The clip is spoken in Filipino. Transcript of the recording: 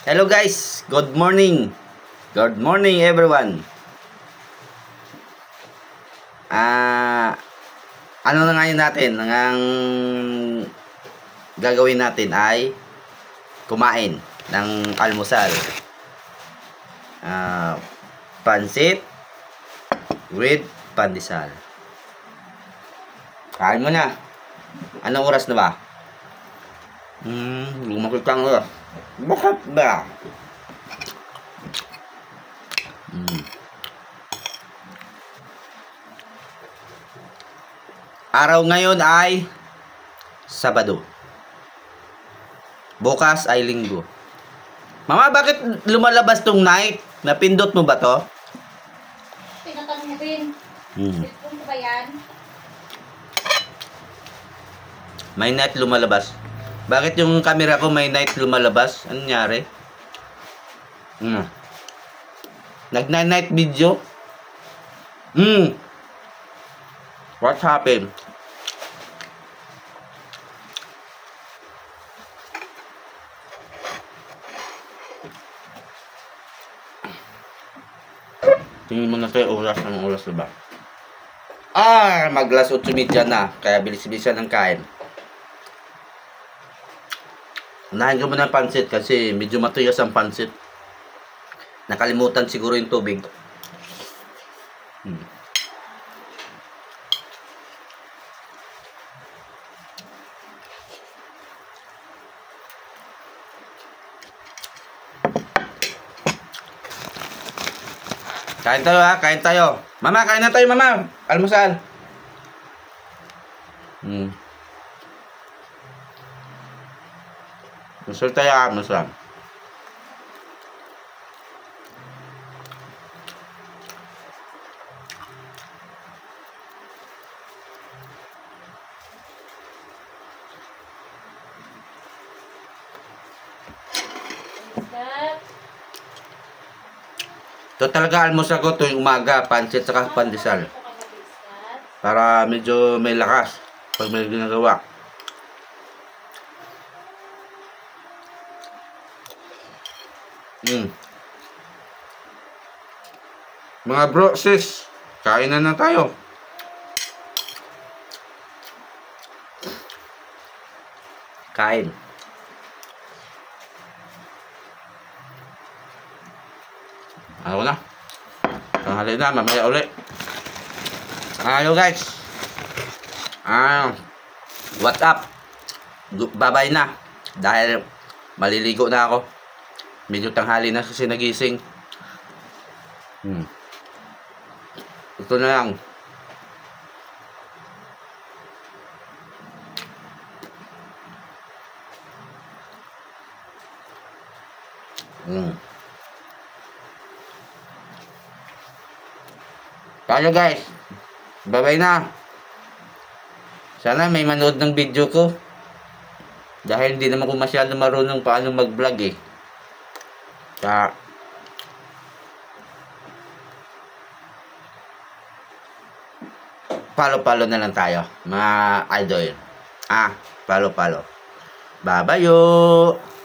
Hello guys, good morning. Good morning everyone. Ano na ngayon natin? Ang gagawin natin ay kumain ng almusal. Pansit with pandesal. Kain mo na. Anong oras na ba? Lumakit kang oras. Bakit ba? Araw ngayon ay Sabado. Bukas ay Linggo. Mama, bakit lumalabas tong night? Napindot mo ba to? Pinatanong mo din. Cellphone ko ba yan? May night lumalabas. Bakit yung camera ko may night lumalabas? Ano nangyari? Nag-night video? What happened? Tingin mo na ito yung oras ng oras na ba? Maglas 8:30 na. Kaya bilis-bilisan ng kain. Unahin ko muna ng pansit kasi medyo matuyas ang pansit. Nakalimutan siguro yung tubig. Kain tayo ha, kain tayo. Mama, kain na tayo mama. Almusal. Almusal tayo, almusal. Ito talaga almusal ko tuwing umaga, pansit saka pandesal. Para medyo may lakas pag may ginagawa. Mga bro, sis, kain na tayo. Kain. Ako na. Tanghali na, mamaya ulit. Hello guys. What's up? Bye-bye na. Dahil maliligo na ako. Medyo tanghali na kasi nagising. Ito na lang. Paano guys? Bye-bye na. Sana may manood ng video ko. Dahil hindi naman ko masyado marunong paano mag-vlog eh. Kaya follow na lang tayo mga idol. Follow. Bye-bye yo.